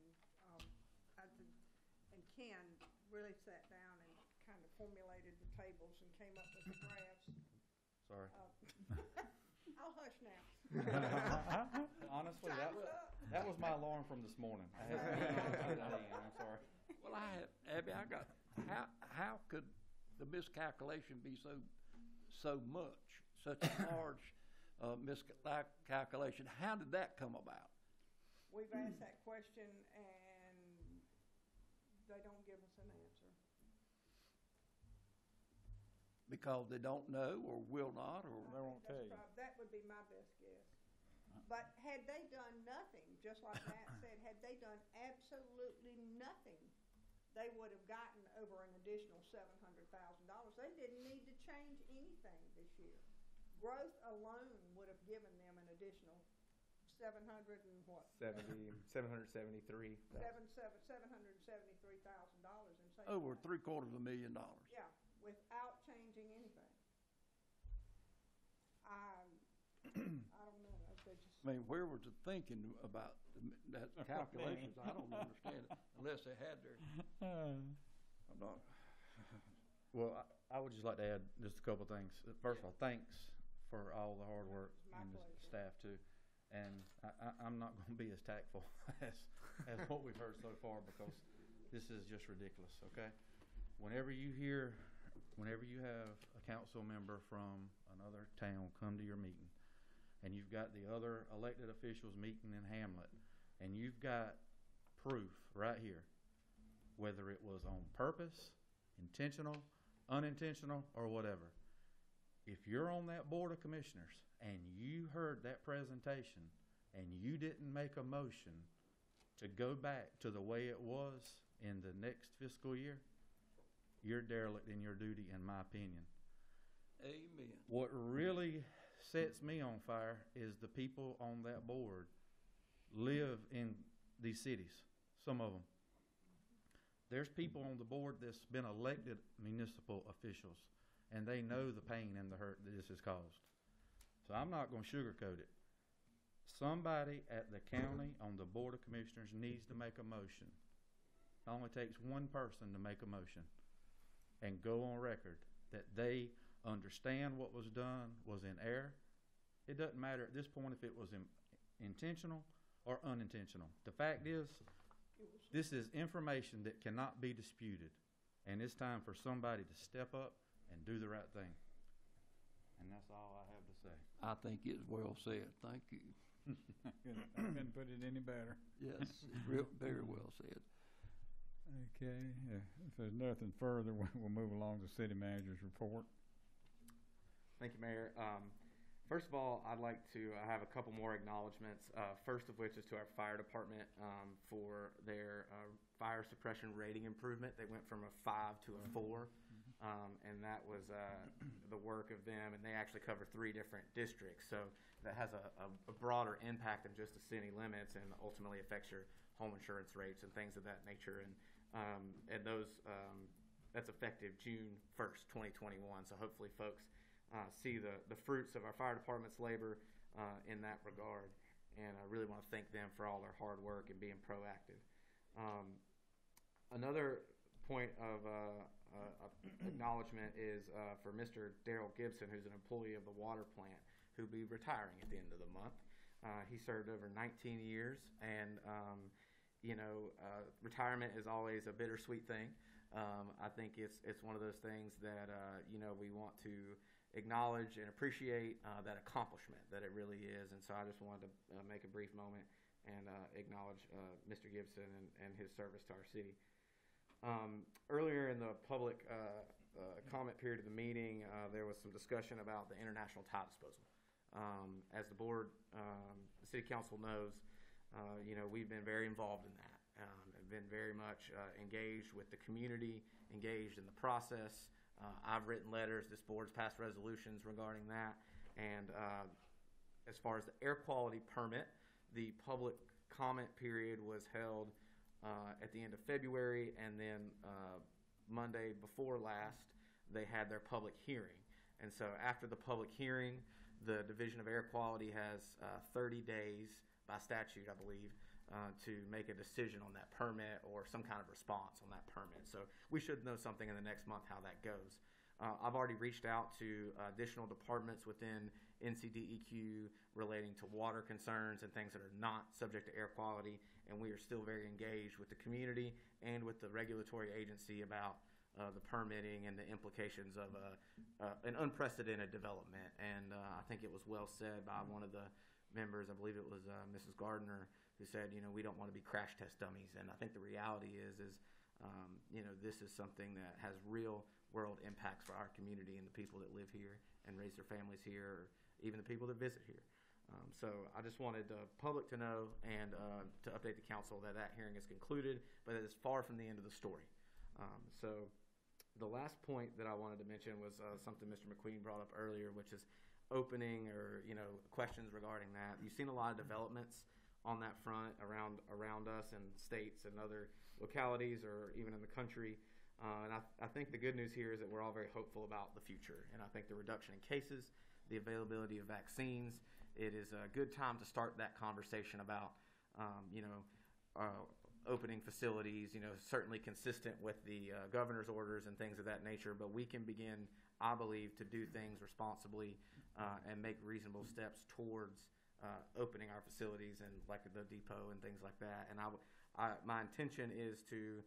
and Ken really sat down and kind of formulated the tables and came up with the graphs. Sorry. I'll hush now. Honestly, that was my alarm from this morning. I had to be on 10 a.m. I'm sorry. Well, Abby, how could the miscalculation be so much, such a large miscalculation? How did that come about? We've asked that question and they don't give us an answer. Because they don't know or will not, or They won't tell you. That would be my best guess. But had they done nothing, just like Matt said, had they done absolutely nothing, they would have gotten over an additional $700,000. They didn't need to change anything this year. Growth alone would have given them an additional $773,000 in savings. over $750,000. Yeah, without changing anything. I don't know. They just, I mean, where was the thinking about that calculations? I don't understand it unless they had their. I'm not. Well, I would just like to add just a couple of things. First of all, thanks for all the hard work and the staff too. And I'm not going to be as tactful as what we've heard so far, because this is just ridiculous, okay? Whenever you have a council member from another town come to your meeting, and you've got the other elected officials meeting in Hamlet, and you've got proof right here, whether it was on purpose, intentional, unintentional, or whatever. If you're on that board of commissioners and you heard that presentation and you didn't make a motion to go back to the way it was in the next fiscal year, you're derelict in your duty, in my opinion. Amen. What really sets me on fire is the people on that board live in these cities, some of them. There's people on the board that's been elected municipal officials, and they know the pain and the hurt that this has caused. So I'm not going to sugarcoat it. Somebody at the county on the board of commissioners needs to make a motion. It only takes one person to make a motion and go on record that they understand what was done was in error. It doesn't matter at this point if it was intentional or unintentional. The fact is, this is information that cannot be disputed, and it's time for somebody to step up and do the right thing. And that's all I have to say. I think it's well said. Thank you. I couldn't put it any better. Yes, it's very well said. Okay, if there's nothing further, we'll move along to city manager's report. Thank you, Mayor. First of all, I'd like to have a couple more acknowledgments. First of which is to our fire department for their fire suppression rating improvement. They went from a 5 to a 4, and that was the work of them. And they actually cover 3 different districts, so that has a broader impact than just the city limits, and ultimately affects your home insurance rates and things of that nature. And those that's effective June 1st, 2021. So hopefully, folks see the fruits of our fire department's labor in that regard, and I really want to thank them for all their hard work and being proactive. Another point of acknowledgement is for Mr. Darrell Gibson, who's an employee of the water plant, who'll be retiring at the end of the month. He served over 19 years, and retirement is always a bittersweet thing. I think it's one of those things that we want to acknowledge and appreciate that accomplishment that it really is. And so I just wanted to make a brief moment and acknowledge Mr. Gibson and his service to our city. Earlier in the public comment period of the meeting, there was some discussion about the international tile disposal. As the board, the city council knows, we've been very involved in that. Have been very much engaged with the community, engaged in the process. I've written letters, this board's passed resolutions regarding that. And as far as the air quality permit, the public comment period was held at the end of February, and then Monday before last, they had their public hearing. And so after the public hearing, the Division of Air Quality has 30 days by statute, I believe, to make a decision on that permit or some kind of response on that permit. So we should know something in the next month how that goes. I've already reached out to additional departments within NCDEQ relating to water concerns and things that are not subject to air quality, and we are still very engaged with the community and with the regulatory agency about the permitting and the implications of an unprecedented development. And I think it was well said by one of the members, I believe it was Mrs. Gardner, who said, we don't want to be crash test dummies. And I think the reality is this is something that has real world impacts for our community and the people that live here and raise their families here, or even the people that visit here. So I just wanted the public to know and to update the council that hearing is concluded, but it is far from the end of the story. So the last point that I wanted to mention was something Mr. McQueen brought up earlier, which is opening or questions regarding that. You've seen a lot of developments on that front around us and states and other localities or even in the country. And I think the good news here is that we're all very hopeful about the future. And I think the reduction in cases, the availability of vaccines, it is a good time to start that conversation about, opening facilities, certainly consistent with the governor's orders and things of that nature. But we can begin, I believe, to do things responsibly and make reasonable steps towards opening our facilities and like the depot and things like that. And my intention is to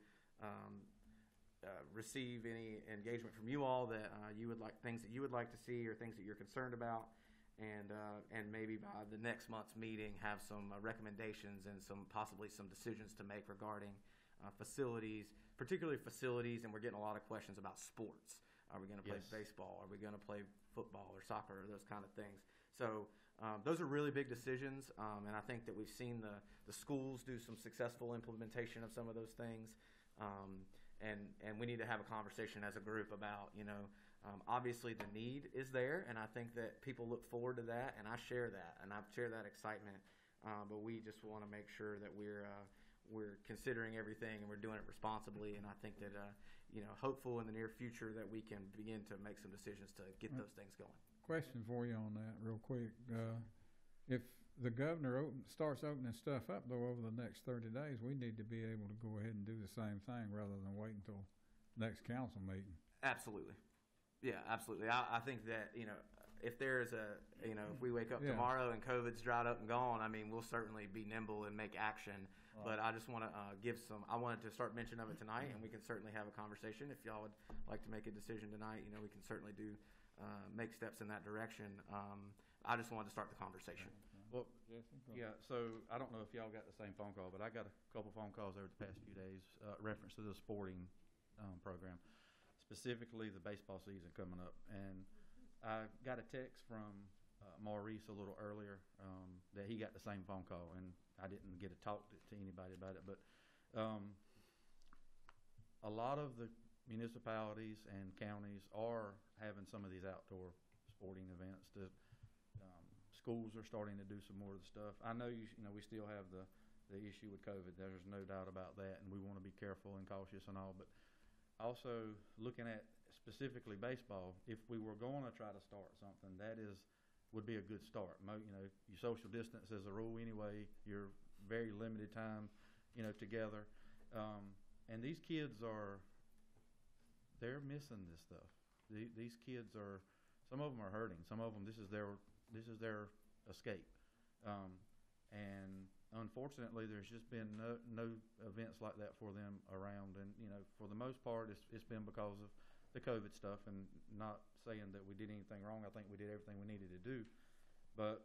receive any engagement from you all that you would like, things that you would like to see or things that you're concerned about, and maybe by the next month's meeting have some recommendations and possibly some decisions to make regarding facilities, particularly facilities. And we're getting a lot of questions about sports. Are we going to play baseball? Are we going to play football or soccer or those kind of things? So those are really big decisions, and I think that we've seen the schools do some successful implementation of some of those things. And we need to have a conversation as a group about, obviously the need is there, and I think that people look forward to that, and I share that, and I share that excitement. But we just want to make sure that we're considering everything and we're doing it responsibly. And I think that, hopeful in the near future that we can begin to make some decisions to get those things going. Question for you on that real quick. If the governor starts opening stuff up, though, over the next 30 days, we need to be able to go ahead and do the same thing rather than wait until next council meeting. Absolutely. Yeah, absolutely. I think that, if there's if we wake up tomorrow and COVID's dried up and gone, we'll certainly be nimble and make action. Right. But I just want to I wanted to start mention of it tonight, and we can certainly have a conversation. If y'all would like to make a decision tonight, we can certainly make steps in that direction. I just wanted to start the conversation. Well, yeah, so I don't know if y'all got the same phone call, but I got a couple phone calls over the past few days reference to the sporting program, specifically the baseball season coming up. And I got a text from Maurice a little earlier that he got the same phone call, and I didn't get to talk to anybody about it. But a lot of the municipalities and counties are having some of these outdoor sporting events. Schools are starting to do some more of the stuff. I know we still have the issue with COVID. There's no doubt about that, and we want to be careful and cautious and all. But also looking at specifically baseball, if we were going to try to start something, would be a good start. You social distance as a rule anyway. You're very limited time, together, and these kids they're missing this stuff. These kids some of them are hurting. Some of them, this is their escape. And unfortunately, there's just been no events like that for them around. And, for the most part, it's been because of the COVID stuff, and not saying that we did anything wrong. I think we did everything we needed to do. But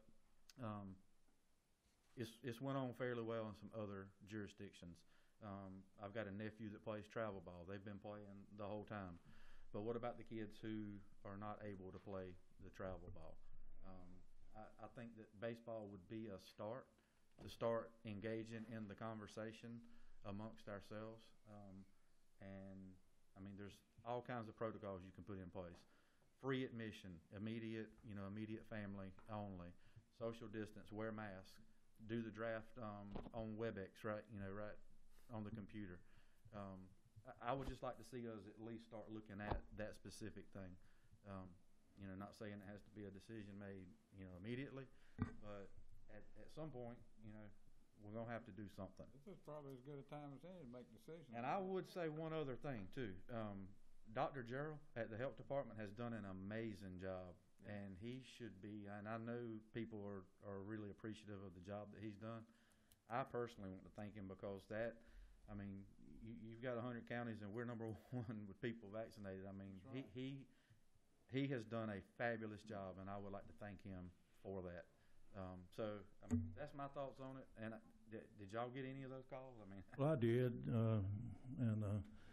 it's went on fairly well in some other jurisdictions. I've got a nephew that plays travel ball. They've been playing the whole time. But what about the kids who are not able to play the travel ball? I think that baseball would be a start to start engaging in the conversation amongst ourselves. And there's all kinds of protocols you can put in place. Free admission, immediate family only, social distance, wear masks, do the draft on WebEx, right on the computer. I would just like to see us at least start looking at that specific thing. Not saying it has to be a decision made, immediately, but at some point, we're going to have to do something. This is probably as good a time as any to make decisions. And I would say one other thing, too. Dr. Gerald at the health department has done an amazing job, and he should be, and I know people are really appreciative of the job that he's done. I personally want to thank him because you've got 100 counties and we're number one with people vaccinated. I mean, That's right. he has done a fabulous job, and I would like to thank him for that. So I mean, that's my thoughts on it. And did y'all get any of those calls? I mean, Well, I did, and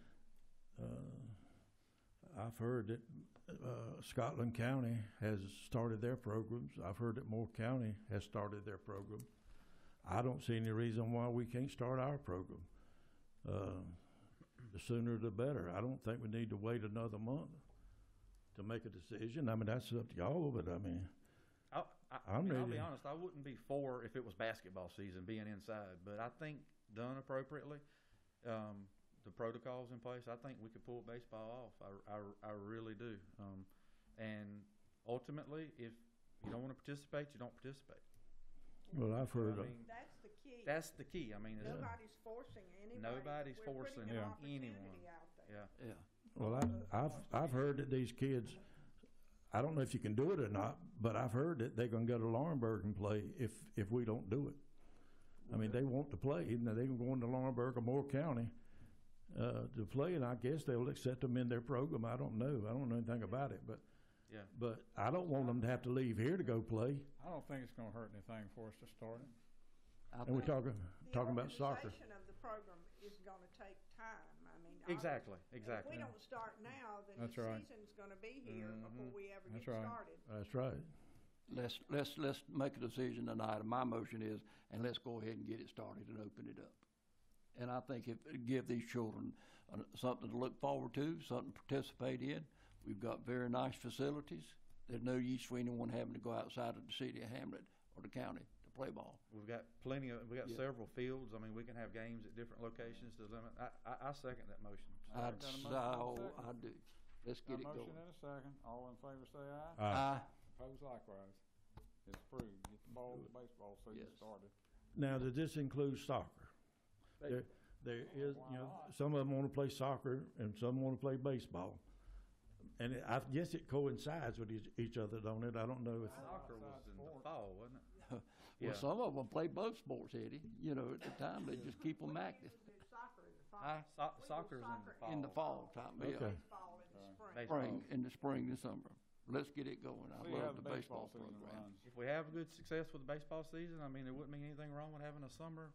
I've heard that Scotland County has started their programs. I've heard that Moore County has started their program. I don't see any reason why we can't start our program. The sooner the better. I don't think we need to wait another month to make a decision. I mean, that's up to y'all, but I mean, I'm I'll ready. be honest, I wouldn't be for if it was basketball season being inside, but I think done appropriately, the protocols in place, I think we could pull baseball off. I really do. And ultimately, if you don't want to participate, you don't participate. Well, I've heard. I mean, That's the key. that's the key. I mean, it's, Nobody's forcing anybody. Nobody's We're forcing putting an anyone. opportunity out there. yeah. Well, I've heard that these kids, I don't know if you can do it or not, but I've heard that they're gonna go to Laurinburg and play if we don't do it. I mean, they want to play, and they can go into Laurinburg or Moore County to play, and I guess they'll accept them in their program. I don't know anything about it, but Yeah. but I don't want them to have to leave here to go play. I don't think it's gonna hurt anything for us to start it. And we're talking about soccer. The organization of the program is gonna take time. I mean, Exactly. If Exactly. we don't start now, then That's the right. season's gonna be here before we ever That's get right. started. That's right. Let's make a decision tonight. My motion is, and let's go ahead and get it started and open it up. And I think if give these children something to look forward to, something to participate in. We've got very nice facilities. There's no use for anyone having to go outside of the city of Hamlet or the county to play ball. We've got Yeah. several fields. I mean, we can have games at different locations to limit. I second that motion. I'd got a motion and a second? I do. Let's Got get a it motion going. and a second. All in favor say aye. Aye. Opposed likewise. It's approved. Get the ball, baseball season Yes. started. Now, does this include soccer? There is, some of them want to play soccer and some want to play baseball. And I guess it coincides with each other, don't it? I don't know if, Soccer was in the fall, wasn't it? Well, Yeah. some of them play both sports, Eddie. You know, at the time, they just keep them active. We do soccer in the fall. Huh? Soccer's In the fall time, yeah. Okay. Baseball in the spring. Baseball. Spring, in the spring and summer. Let's get it going. I See how love the baseball season program. runs. If we have good success with the baseball season, I mean, there wouldn't be anything wrong with having a summer,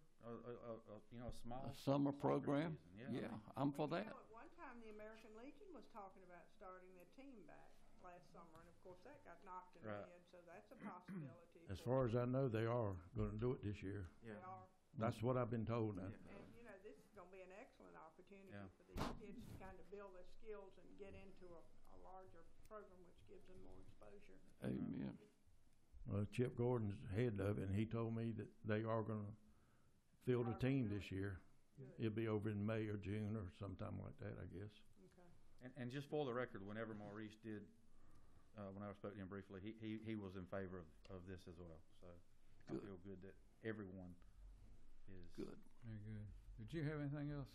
a small A summer soccer program, season. yeah, I'm for Well, you that. know, at one time, the American Legion was talking about starting their team back last summer, and of course, that got knocked in the Right. head, so that's a possibility. as for- far as I know, they are going to do it this year. They are. That's what I've been told now. And, you know, this is gonna be an excellent opportunity Yeah. for these kids to kind of build their skills and get into a larger program, which gives them more exposure. Amen. Well, Chip Gordon's head of it, and he told me that they are going to field a team this year. It'll be over in May or June or sometime like that, I guess. Okay. And just for the record, whenever Maurice did, when I spoke to him briefly, he was in favor of this as well. So I Good. feel good that everyone is. Good. Very good. Did you have anything else,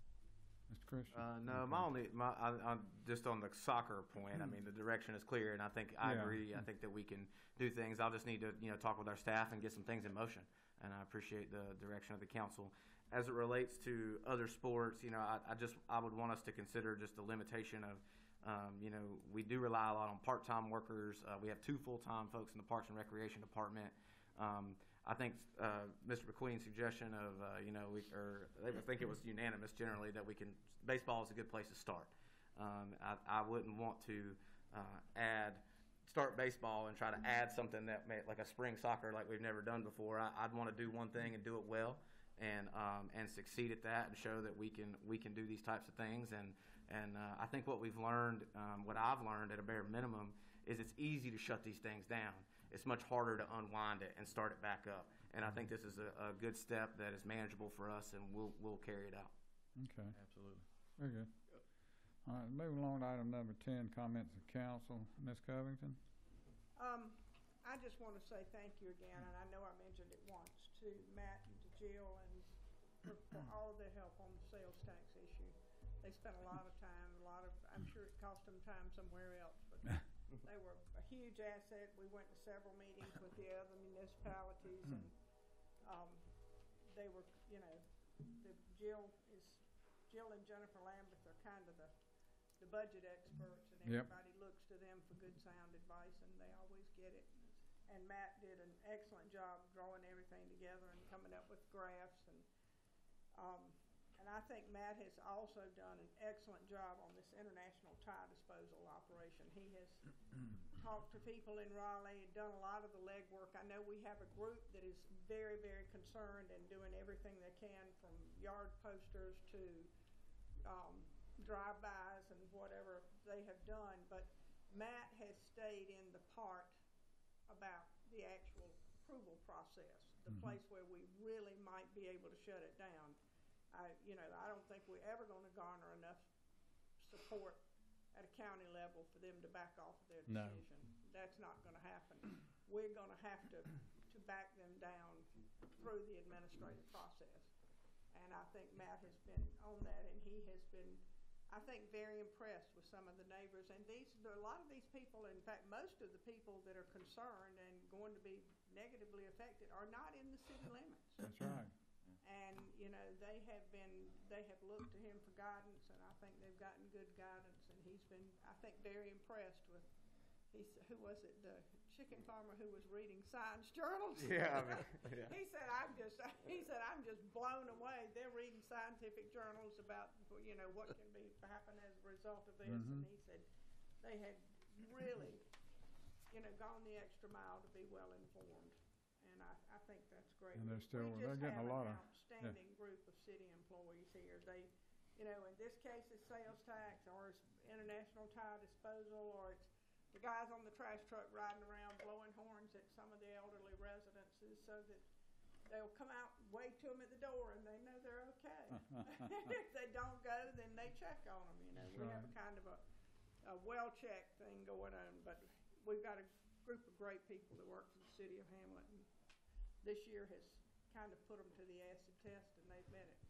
Mr. Christian? No, I'm just on the soccer point. I mean, the direction is clear, and I think I Yeah. agree. I think that we can do things. I'll just need to, talk with our staff and get some things in motion. And I appreciate the direction of the council. As it relates to other sports, I would want us to consider just the limitation of, we do rely a lot on part-time workers. We have 2 full-time folks in the Parks and Recreation Department. I think Mr. McQueen's suggestion of, I think it was unanimous generally that baseball is a good place to start. I wouldn't want to start baseball and try to add something like a spring soccer like we've never done before. I'd want to do one thing and do it well and succeed at that and show that we can do these types of things. And I think what we've learned, what I've learned at a bare minimum, is it's easy to shut these things down. It's much harder to unwind it and start it back up. And I think this is a good step that is manageable for us, and we'll carry it out. Okay, Absolutely. very good. All right, moving along to item number 10, comments of council. Ms. Covington? I just want to say thank you again, and I know I mentioned it once, to Matt and to Jill and for all of their help on the sales tax issue. They spent a lot of time, I'm sure it cost them time somewhere else, but they were a huge asset. We went to several meetings with the other municipalities, and they were, Jill is Jill and Jennifer Lambert are kind of the budget experts, and Yep. everybody looks to them for good sound advice, and they always get it. And Matt did an excellent job drawing everything together and coming up with graphs, and I think Matt has also done an excellent job on this international tie disposal operation. He has talked to people in Raleigh and done a lot of the legwork. I know we have a group that is very, very concerned and doing everything they can, from yard posters to drive-bys and whatever they have done. But Matt has stayed in the part about the actual approval process, the place where we really might be able to shut it down. I don't think we're ever going to garner enough support at a county level for them to back off of their No. decision. That's not going to happen. We're going to have to back them down through the administrative process. And I think Matt has been on that, and he has been, I think, very impressed with some of the neighbors. And a lot of these people, in fact, most of the people that are concerned and going to be negatively affected are not in the city limits. That's right. And, they have looked to him for guidance, and I think they've gotten good guidance, and he's been, I think, very impressed with, who was it, the chicken farmer who was reading science journals? Yeah, yeah. He said, I'm just blown away. They're reading scientific journals about, what can happen as a result of this, and he said they had really, gone the extra mile to be well informed. And I think that's great. And they're getting a lot of, outstanding group of city employees here. They, in this case, it's sales tax, or it's international tie disposal, or it's the guys on the trash truck riding around blowing horns at some of the elderly residences so that they'll come out and wave to them at the door and they know they're okay. If they don't go, then they check on them. We have a kind of a well-check thing going on, but we've got a group of great people that work for the city of Hamlet, and this year has kind of put them to the acid test, and they've met it.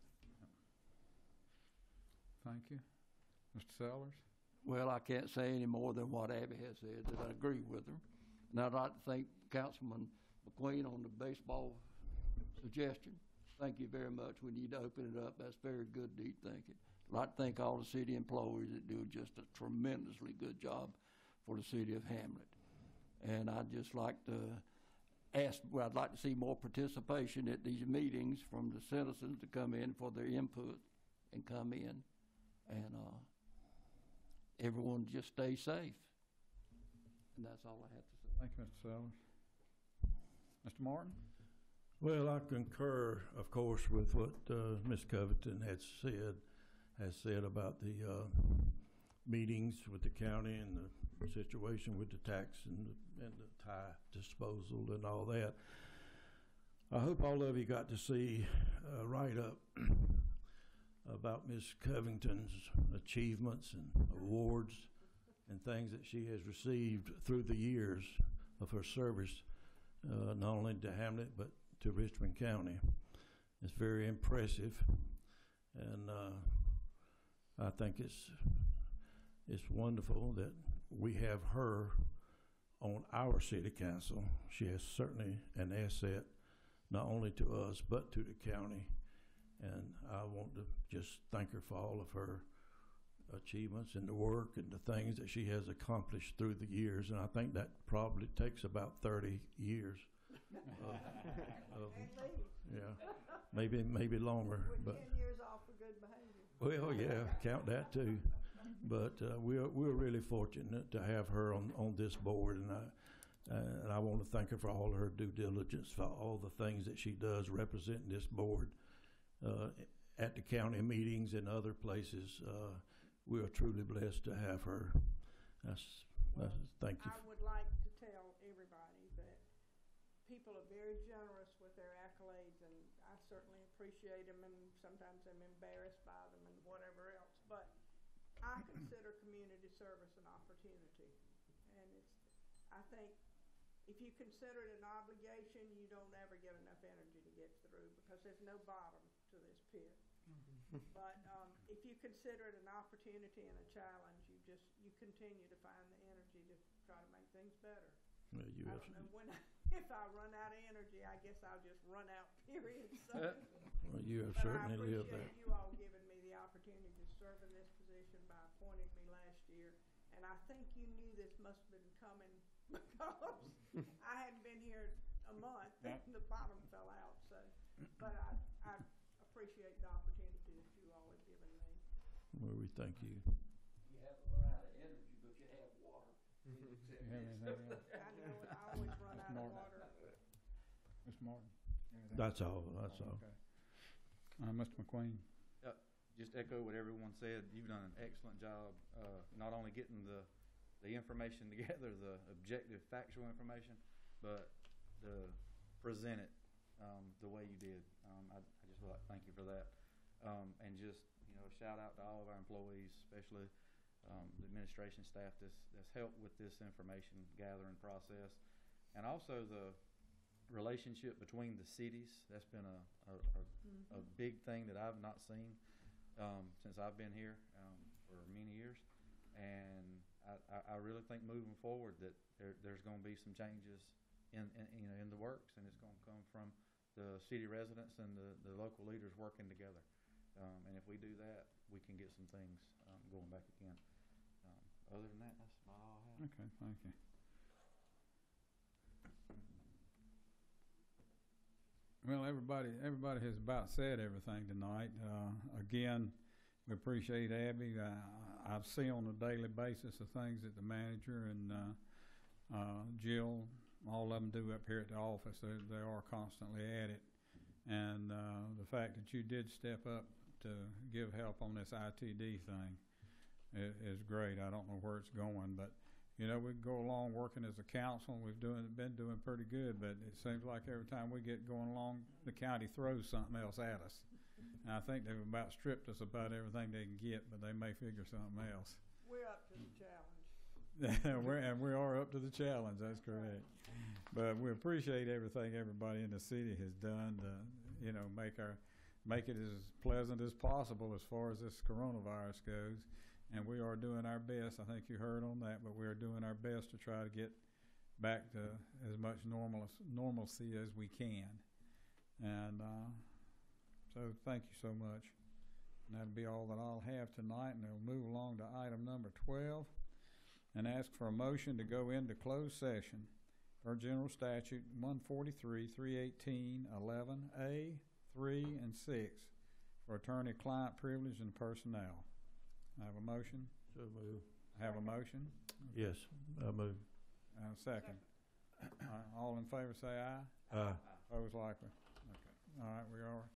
Thank you. Mr. Sellers? Well, I can't say any more than what Abby has said, that I agree with her. And I'd like to thank Councilman McQueen on the baseball suggestion. Thank you very much. We need to open it up. That's very good, deep thinking. I'd like to thank all the city employees that do just a tremendously good job for the city of Hamlet. And I'd just like to I'd like to see more participation at these meetings from the citizens to come in for their input and come in. And everyone just stay safe. And that's all I have to say. Thank you, Mr. Sellers. Mr. Martin? Well, I concur, of course, with what Ms. Covington has said about the meetings with the county and the situation with the tax and the tie disposal and all that. I hope all of you got to see a write-up about Ms. Covington's achievements and awards and things that she has received through the years of her service, not only to Hamlet but to Richmond County. It's very impressive, and I think it's wonderful that we have her on our city council. She is certainly an asset, not only to us, but to the county. And I want to just thank her for all of her achievements and the work and the things that she has accomplished through the years. And I think that probably takes about 30 years. Maybe longer. We're 10 years off for good behavior. Well, yeah, count that too. But we're really fortunate to have her on this board, and I want to thank her for all her due diligence, for all the things that she does representing this board at the county meetings and other places. We are truly blessed to have her. Thank you. I would like to tell everybody that people are very generous with their accolades, and I certainly appreciate them, and sometimes I'm embarrassed by them and whatever else. But I consider community service an opportunity, and I think if you consider it an obligation, you don't ever get enough energy to get through, because there's no bottom to this pit. But if you consider it an opportunity and a challenge, you continue to find the energy to try to make things better. Well, I don't know if I run out of energy, I guess I'll just run out, period. So, well, you have but certainly I lived appreciate that. you all giving me the opportunity appointed me last year, and I think you knew this must have been coming because I hadn't been here a month and the bottom fell out, so, but I appreciate the opportunity that you all have given me. Well, we thank you. You haven't run out of energy, but you have water. You have anything else? I know it, I always run out of water. Mr. Martin? anything? That's all, that's all. Okay. Mr. McQueen? Just echo what everyone said. You've done an excellent job, not only getting the information together, the objective, factual information, but to present it the way you did. I just would like to thank you for that. And just, shout out to all of our employees, especially the administration staff that's helped with this information gathering process. And also the relationship between the cities. That's been a big thing that I've not seen since I've been here for many years. And I really think moving forward that there's going to be some changes in the works, and it's going to come from the city residents and the local leaders working together. And if we do that, we can get some things going back again. Other than that, that's about all I have. Okay, thank you. Well, everybody has about said everything tonight. Again, we appreciate Abby. I see on a daily basis the things that the manager and Jill, all of them do up here at the office. They are constantly at it. And the fact that you did step up to give help on this ITD thing is great. I don't know where it's going, but we can go along working as a council. We've been doing pretty good, but it seems like every time we get going along, the county throws something else at us. And I think they've about stripped us about everything they can get, but they may figure something else. We're up to the challenge. we are up to the challenge, that's correct. But we appreciate everything everybody in the city has done to, make it as pleasant as possible as far as this coronavirus goes. And we are doing our best. I think you heard on that, but we are doing our best to try to get back to as much normalcy as we can. And so thank you so much. And that'll be all that I'll have tonight, and we'll move along to item number 12 and ask for a motion to go into closed session per General Statute 143, 318, 11A, 3, and 6 for attorney-client privilege and personnel. I have a motion. So move. Have a motion. Yes, I move. Second. All in favor say aye. Aye. Opposed likely. Okay. All right, we are